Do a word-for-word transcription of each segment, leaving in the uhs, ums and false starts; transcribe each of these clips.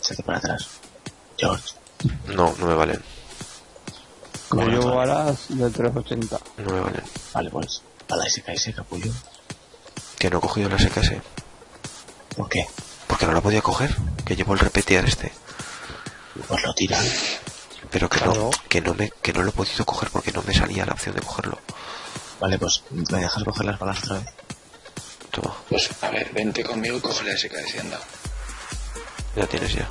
Échate para atrás. George. No, no me valen. Yo llevo balas de trescientos ochenta. No me valen. Vale, pues. Para la S K S, capullo. Que no he cogido la S K S. ¿Por qué? Porque no la podía coger. Que llevo el repetear este. Pues lo tiran. Pero que Claro. no, que no me, que no lo he podido coger porque no me salía la opción de cogerlo. Vale, pues. ¿Me dejas coger las balas otra vez? Toma, Pues a ver, vente conmigo y coge la S K S, anda. ya tienes ya.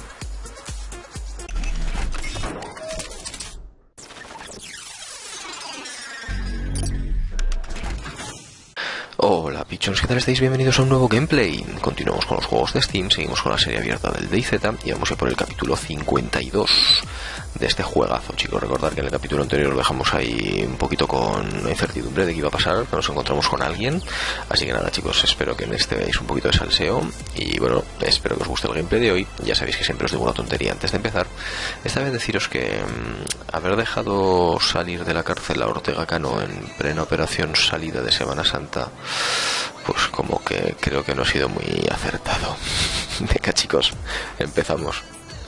Hola pichons, ¿qué tal estáis? Bienvenidos a un nuevo gameplay. Continuamos con los juegos de Steam, seguimos con la serie abierta del DayZ y vamos a por el capítulo cincuenta y dos de este juegazo, chicos. Recordad que en el capítulo anterior lo dejamos ahí un poquito con incertidumbre de qué iba a pasar, que nos encontramos con alguien. Así que nada, chicos, espero que en este veáis un poquito de salseo y bueno, espero que os guste el gameplay de hoy. Ya sabéis que siempre os digo una tontería antes de empezar. Esta vez deciros que mmm, haber dejado salir de la cárcel a Ortega Cano en plena operación salida de Semana Santa, pues como que creo que no ha sido muy acertado. Venga, chicos, empezamos.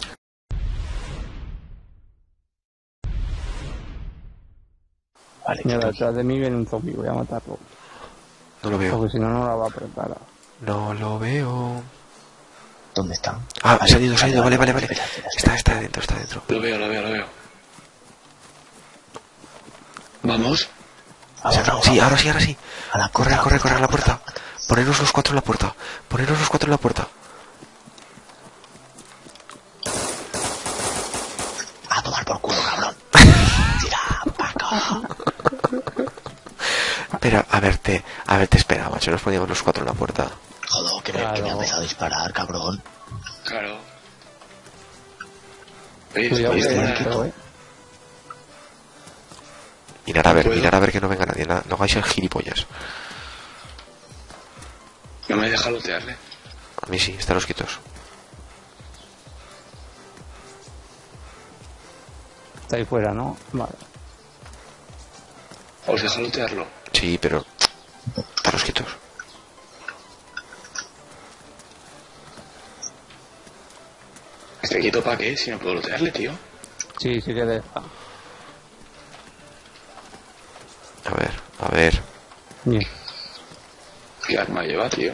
Vale, Mira, chicos. detrás de mí viene un zombie, voy a matarlo. No lo veo. Porque si no, no la va a preparar. No lo veo. ¿Dónde están? Ah, ha salido, ha salido, vale, vale, vale. Espera, espera, Está, espera. está dentro, está dentro. Lo veo, lo veo, lo veo. Vamos. Se ha entrado. Sí, ahora sí, ahora sí. A la Corre, puerta, corre, corre a la puerta, puerta. Poneros los cuatro en la puerta. Poneros los cuatro en la puerta. A tomar por culo, cabrón. Tira, Paco. Pero, a verte, a verte, espera, macho. Nos poníamos los cuatro en la puerta. Joder, que me, Claro. que me ha empezado a disparar, cabrón. Claro. Oye, Cuidado ¿puedes que parar? entro, eh. Mirar a ver, ¿Puedo? mirar a ver que no venga nadie. No, no hagáis el gilipollas. No me deja lootearle. A mí sí, estaros quietos. Está ahí fuera, ¿no? Vale. ¿Os deja lootearlo? Sí, pero... estaros quietos. ¿Estoy quieto para qué? Si no puedo lootearle, tío. Sí, sí que deja. A ver, a ver. Bien. ¿Qué arma lleva, tío?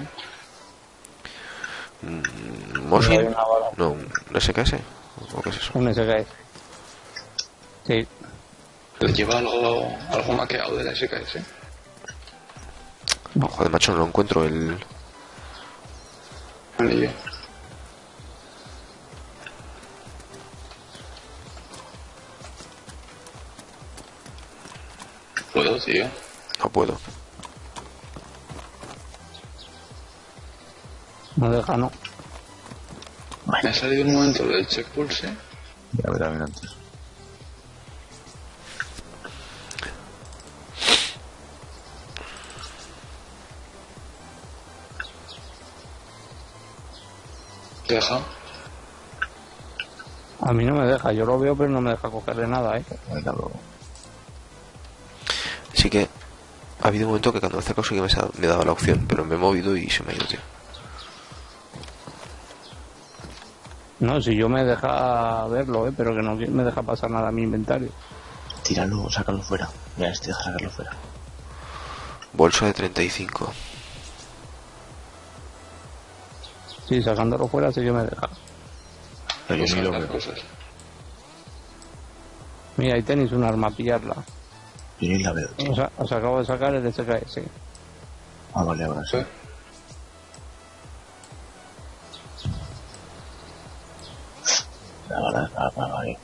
¿Mosin? Hay una bala. No, ¿un S K S? ¿O qué es eso? Un S K S. Sí. ¿Lleva algo, algo maqueado de la S K S? No, joder, macho, no lo encuentro el... Anillo. ¿Puedo, tío? No puedo. No deja, no. Me ha salido un momento del check pulse. Ya verá bien antes. ¿Te deja? A mí no me deja. Yo lo veo, pero no me deja cogerle nada, eh. Venga, luego. Sí que ha habido un momento que cuando me he acercado sí que me, sa- me daba la opción, pero me he movido y se me ha ido, tío. No, si yo me deja verlo, eh. Pero que no me deja pasar nada a mi inventario. Tíralo, sácalo fuera. Mira, este deja sacarlo fuera. Bolso de treinta y cinco. Sí, sacándolo fuera sí que me deja. Pero yo Pues ni lo las veo. cosas. Mira, ahí tenéis un arma, pillarla. Yo ni la veo, tío. Os, os acabo de sacar el S K S. Ah, vale, ahora sí. ¿Sí? La bala está apagada ahí.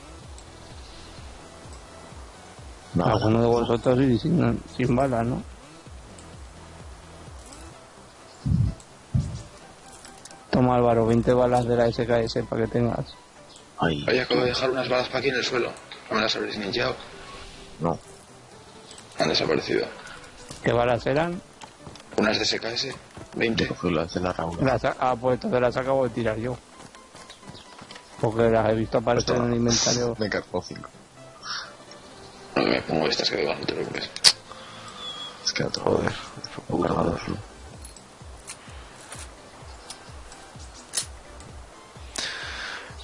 No, Alguno de vosotros y sin, sin balas, ¿no? Toma, Álvaro, veinte balas de la S K S para que tengas. ahí. Oye, acabo de dejar unas balas para aquí en el suelo. No me las habréis ninjado. No. Han desaparecido. ¿Qué balas eran? Unas de S K S. veinte. Cogió las de la Raúl. Las, ha- ah, pues entonces las acabo de tirar yo. Porque las he visto aparecer en el inventario. Me cargó cinco. No me pongo estas que debajo, no te preocupes. Es que otro. Joder, Un cargador.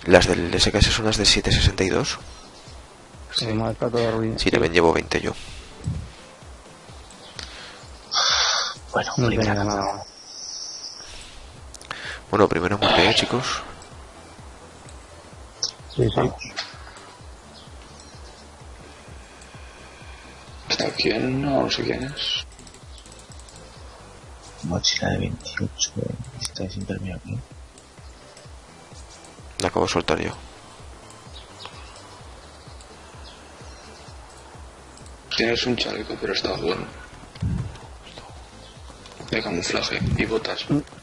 Las del S K S son las del siete sesenta y dos. Sí. Marca todo ruido. Sí, también llevo veinte yo. Bueno, No primera tenía capa. nada. Bueno, primero muerte, ¿eh, chicos? Sí, sí. Vamos. ¿Está quién? No, no sé quién es. Mochila de veintiocho. Esta es impermeable. La acabo de soltar yo. Tienes un chaleco, pero está bueno. De camuflaje y botas.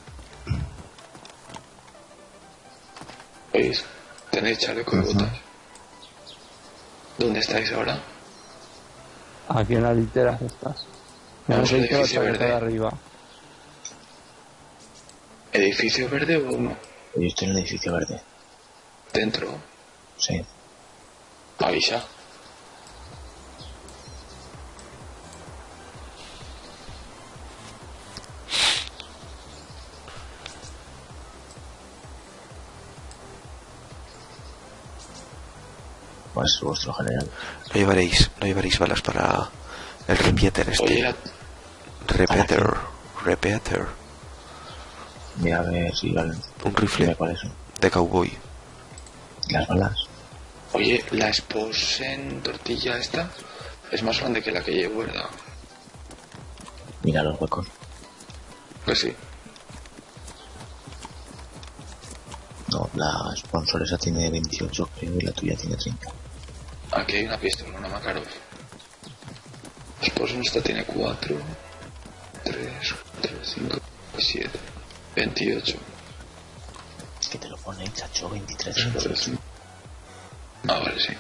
¿Veis? Tenéis chaleco y Ujú. botas. ¿Dónde estáis ahora? Aquí en las literas estas. Ya no Vamos sé al qué edificio otra que está de verde. arriba. ¿Edificio verde o no? Yo estoy en el edificio verde. Dentro. Sí. Avisa. ¿Cuál es vuestro general? No llevaréis, no llevaréis balas para el repeater este. Oye, la- Repeater. Repeater. Mira a ver si valen. Un rifle Dime cuáles son. de cowboy. Las balas. oye, la Sposen tortilla esta es más grande que la que llevo, ¿verdad? Mira los huecos. Pues sí. No, la sponsor esa tiene veintiocho, creo, y la tuya tiene treinta. Aquí hay una pistola, una Makarov. La Sposen esta tiene cuatro, tres, cuatro, cinco, siete, veintiocho. Es que te lo pone, chacho, veintitrés, Eso es. veintiocho. Ah, vale, sí.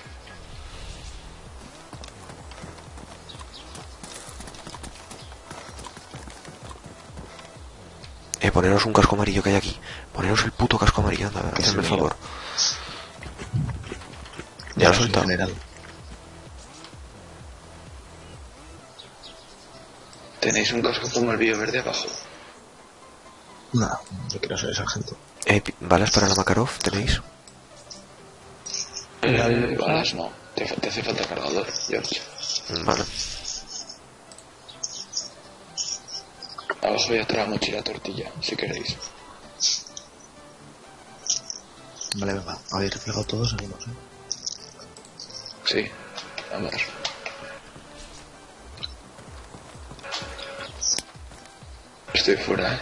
Eh, poneros un casco amarillo que hay aquí. Poneros el puto casco amarillo, anda, Que hacedme el soy yo. favor. Ya lo he soy soltado. general. Tenéis un casco como el vídeo verde abajo. No, yo quiero ser sargento. Eh, pi- ¿balas para la Makarov tenéis? Mira, Eh, mira. balas no. Te, te hace falta cargador, George. Mm, Vale. Abajo ya trae la mochila tortilla, si queréis. Vale, venga. Habéis reflejado todos, seguimos, ¿eh? Sí, vamos. Estoy fuera, ¿eh?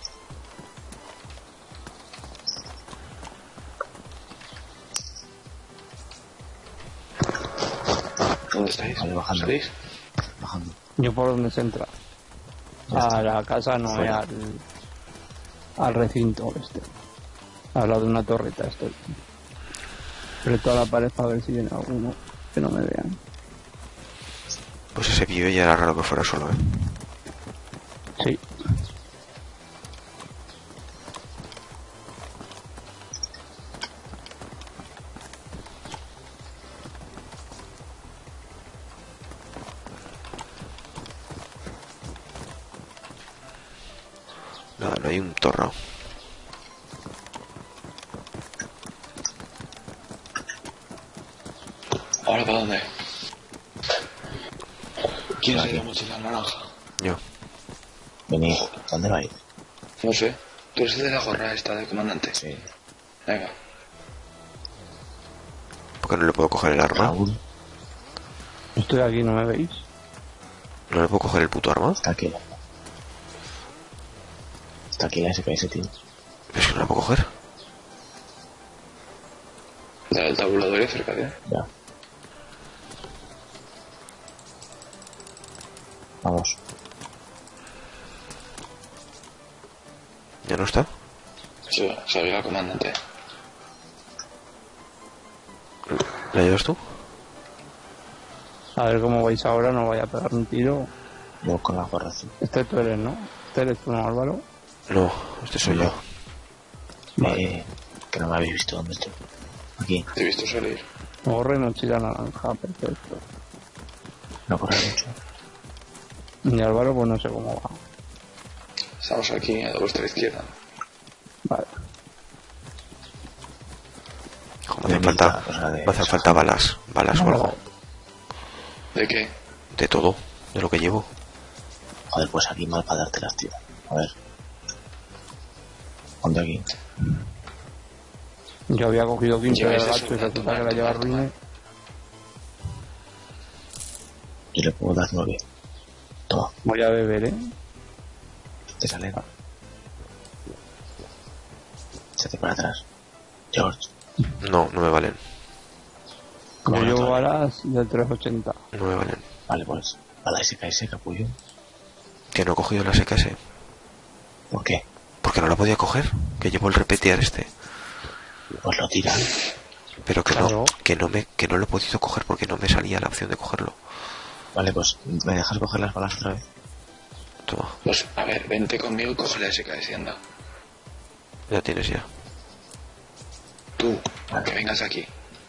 ¿Dónde estáis? Vale, bajando. ¿Salís? Bajando. Yo por donde se entra. Ya está. A la casa no, eh, Fuera. al, al recinto este. Al lado de una torreta estoy. Pero toda la pared para ver si viene alguno que no me vean. Pues ese pibe ya era raro que fuera solo, eh. Sí. Nada, no hay un torno. ¿Ahora para dónde? ¿Quién Aquí. es la mochila naranja? Yo. Venid. ¿Dónde vais? No sé. Tú eres el de la gorra esta de comandante. Sí. Venga. ¿Por qué no le puedo coger el arma? Raúl. Estoy aquí, ¿no me veis? ¿No le puedo coger el puto arma? Está aquí. Está aquí la S K S, tío. Es que no la puedo coger. Da el tabulador y acércate. Ya. Vamos. ¿Ya no está? Se, se oiga comandante. ¿La llevas tú? A ver cómo vais ahora, no vaya a pegar un tiro. Yo con la gorra azul. Este tú eres, ¿no? Este eres tú, ¿no, Álvaro? No, este soy yo. Eh, que no me habéis visto dónde estoy. Aquí. Te he visto salir. Gorra y mochila naranja, perfecto. No corre mucho. Y Álvaro, pues no sé cómo va. Estamos aquí a vuestra izquierda. Vale. Como me hacen falta, o sea, de me hacen falta balas, balas o algo. ¿De qué? De todo, de lo que llevo. Joder, pues aquí mal para dártelas, tío. A ver. Ponte aquí. Yo había cogido quince Lleváis del eso, gacho y una, resulta que tomar, la lleva tomar, Ruine. Yo le puedo dar nueve. Toma, Voy a beber, ¿eh? te salen. Échate para atrás. George. No, no me valen. ¿Cómo Yo no llevo te vale? balas del trescientos ochenta. No me valen. Vale, pues. A la S K S, capullo. Que no he cogido la S K S. ¿Por qué? Porque no la podía coger. Que llevo el repetear este. Pues lo tiran. Pero que Claro. no, que no me, que no lo he podido coger porque no me salía la opción de cogerlo. Vale, pues. ¿Me dejas coger las balas otra vez? Toma, Pues, a ver, vente conmigo y coge la S K S, anda. ya tienes ya. Tú, que vengas aquí.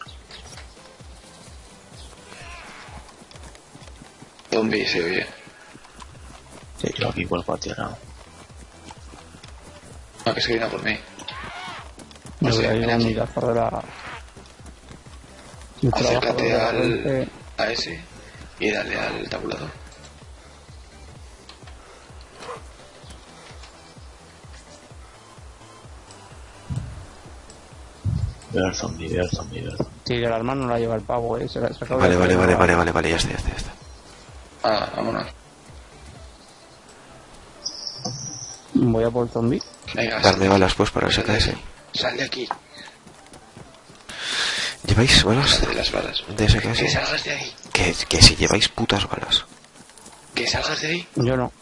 Zombie se oye. Sí, yo aquí vuelvo a tierra. No, que se viene a por mí. Yo O voy sea, a ven llevar aquí. mi gafa de la... Mi trabajo Acércate de la al, gente. a ese y dale al tabulador. Veo el zombie, veo el zombie, veo el zombie. Sí, que la arma no la lleva el pavo, ¿eh? Se la, se acaba Vale, de vale, hacer vale, una- vale, vale, vale, ya está, ya está, ya está. Ah, vámonos. Voy a por zombie. Venga, Darme sal, balas pues para el sal S K de S. aquí. Sal de aquí. ¿Lleváis balas De las balas. de S K Que S? salgas de ahí. Que, que si lleváis putas balas. Que salgas de ahí. Yo no.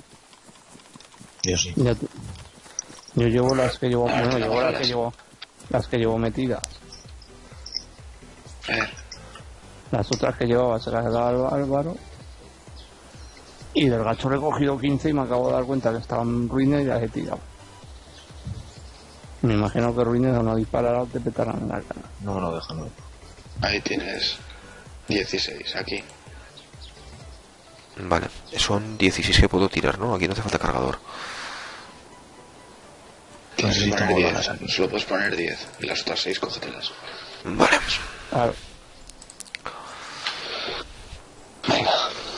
Yo sí. Ya te- Yo llevo las que llevo... Ah, Bueno, te llevo las balas. que llevo... Las que llevo metidas. A ver. Las otras que llevaba se las he dado al Álvaro. Y del gacho he recogido quince y me acabo de dar cuenta que estaban ruines y las he tirado. Me imagino que ruines a no disparar o te petarán en la cara. No me lo dejan, no. Ahí tienes dieciséis, aquí. Vale, son dieciséis que puedo tirar, ¿no? Aquí no hace falta cargador. Tienes que Necesitamos poner balas diez. aquí. Solo puedes poner diez. Y las otras seis, cógetelas. Vale. Claro. Venga.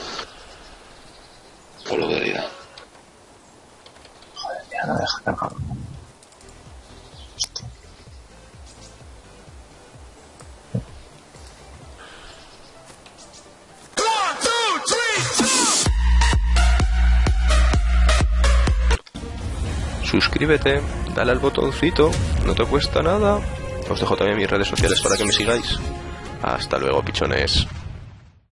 Polo de herida. Joder, ya no deja cargar. Esto. Suscríbete, dale al botoncito, no te cuesta nada. Os dejo también mis redes sociales para que me sigáis. Hasta luego, pichones.